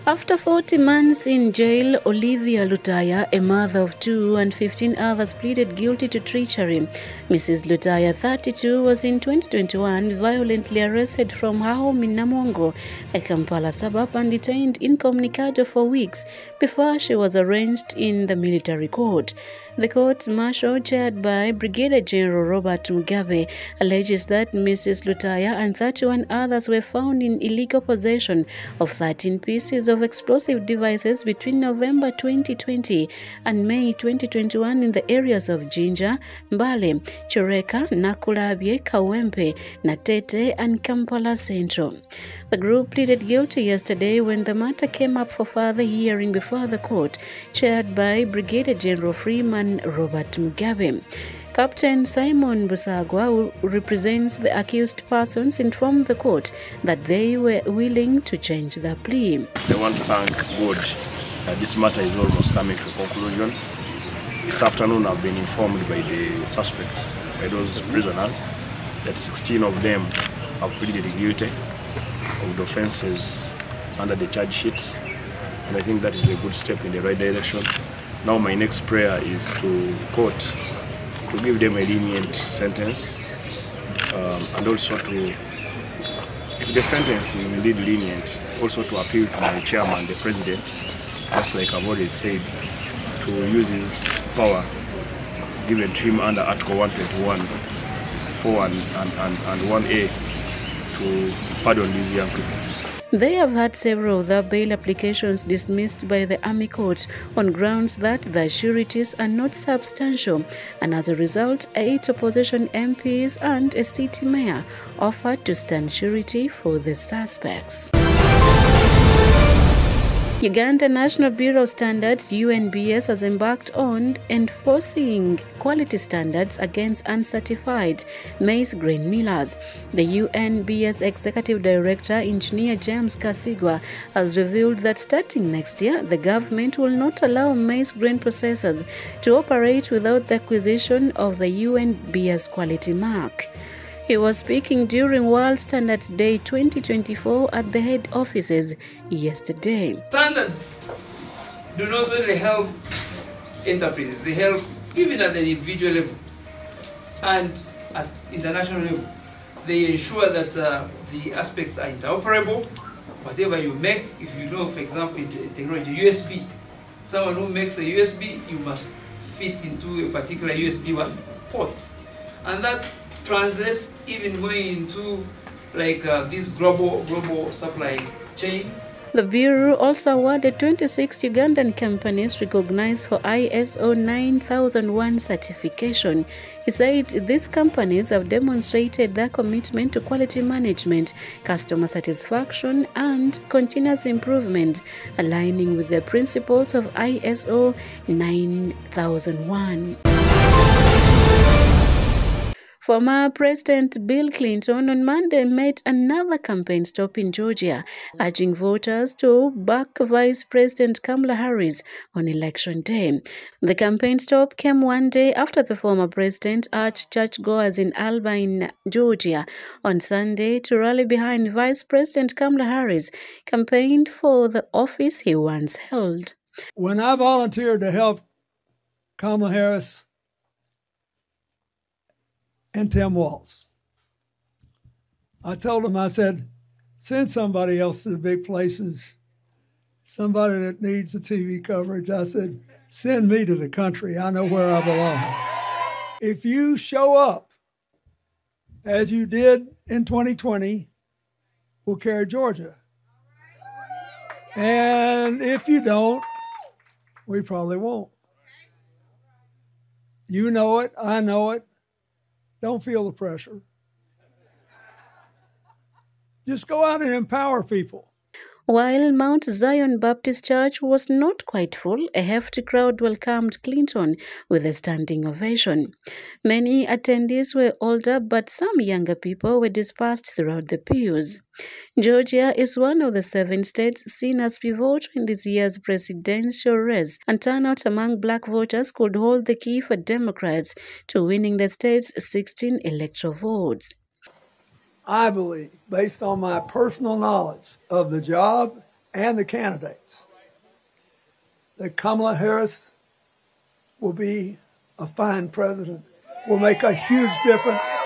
After 40 months in jail, Olivia Lutaya, a mother of two, and 15 others pleaded guilty to treachery. Mrs. Lutaya, 32, was in 2021 violently arrested from her home in Namongo, a Kampala suburb, and detained incommunicado for weeks before she was arraigned in the military court. The court-martial, chaired by Brigadier General Robert Mugabe, alleges that Mrs. Lutaya and 31 others were found in illegal possession of 13 pieces of explosive devices between November 2020 and May 2021 in the areas of Jinja, Mbale, Choreka, Nakulabye, Kawempe, Natete, and Kampala Central. The group pleaded guilty yesterday when the matter came up for further hearing before the court, chaired by Brigadier General Freeman Robert Mugabe. Captain Simon Busagwa, who represents the accused persons, informed the court that they were willing to change their plea. I want to thank God that this matter is almost coming to a conclusion. This afternoon I've been informed by the suspects, by those prisoners, that 16 of them have pleaded guilty of the offences under the charge sheets. And I think that is a good step in the right direction. Now my next prayer is to court to give them a lenient sentence, and also to, if the sentence is indeed lenient, also to appeal to my chairman, the president, just like I've already said, to use his power given to him under Article 121, 4 and 1A to pardon these young people. They have had several of their bail applications dismissed by the Army Court on grounds that the sureties are not substantial, and as a result, 8 opposition MPs and a city mayor offered to stand surety for the suspects. Uganda National Bureau of Standards (UNBS) has embarked on enforcing quality standards against uncertified maize grain millers. The UNBS Executive Director, Engineer James Kasigwa, has revealed that starting next year, the government will not allow maize grain processors to operate without the acquisition of the UNBS quality mark. He was speaking during World Standards Day 2024 at the head offices yesterday. Standards do not only help enterprises, they help even at the individual level and at international level. They ensure that the aspects are interoperable. Whatever you make, if you know, for example, in the technology, USB, someone who makes a USB, you must fit into a particular USB port. And that translates even going into like these global supply chains. The Bureau also awarded 26 Ugandan companies recognized for ISO 9001 certification. He said these companies have demonstrated their commitment to quality management, customer satisfaction, and continuous improvement, aligning with the principles of ISO 9001. Former President Bill Clinton on Monday made another campaign stop in Georgia, urging voters to back Vice President Kamala Harris on Election Day. The campaign stop came one day after the former president urged churchgoers in Albany, Georgia, on Sunday to rally behind Vice President Kamala Harris, campaigned for the office he once held. When I volunteered to help Kamala Harris and Tim Walz, I told him, I said, send somebody else to the big places, somebody that needs the TV coverage. I said, send me to the country. I know where I belong. If you show up, as you did in 2020, we'll carry Georgia. And if you don't, we probably won't. You know it, I know it. Don't feel the pressure. Just go out and empower people. While Mount Zion Baptist Church was not quite full, a hefty crowd welcomed Clinton with a standing ovation. Many attendees were older, but some younger people were dispersed throughout the pews. Georgia is one of the 7 states seen as pivotal in this year's presidential race, and turnout among black voters could hold the key for Democrats to winning the state's 16 electoral votes. I believe, based on my personal knowledge of the job and the candidates that Kamala Harris will be a fine president, will make a huge difference